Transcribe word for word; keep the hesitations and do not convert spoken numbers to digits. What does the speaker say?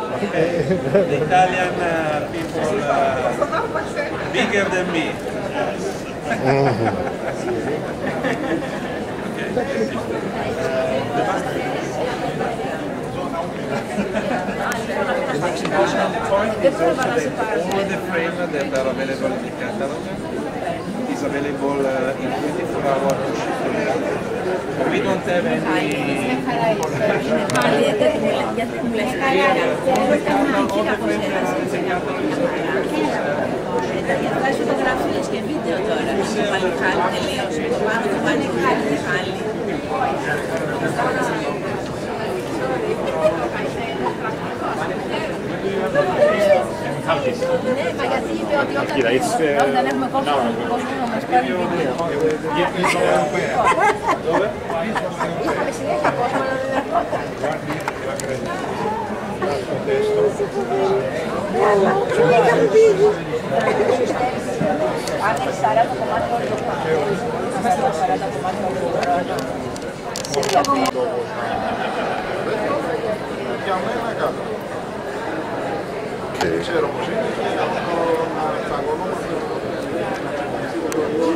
The Italian uh, people uh, bigger than me. The next important point is also that all the frames that are available in the catalog is available uh, in twenty-four hour to ship. We don't have any... Βγάζει φωτογραφίες και βίντεο τώρα. Το παλικάρι τελείωσε. Το πάνω το παλικάρι δεν χάλει. Ναι, μα γιατί είπε ότι όταν έχουμε κόσμο να μας πάρει βίντεο. Είχαμε συνέχεια κόσμο, αλλά δεν αν έχει σαράντα κομμάτια όλο το πάνω. σαράντα κομμάτια όλο το πάνω. Για μένα κάτω. Δεν ξέρω πώς είναι. Να εξαγωνόμαστε.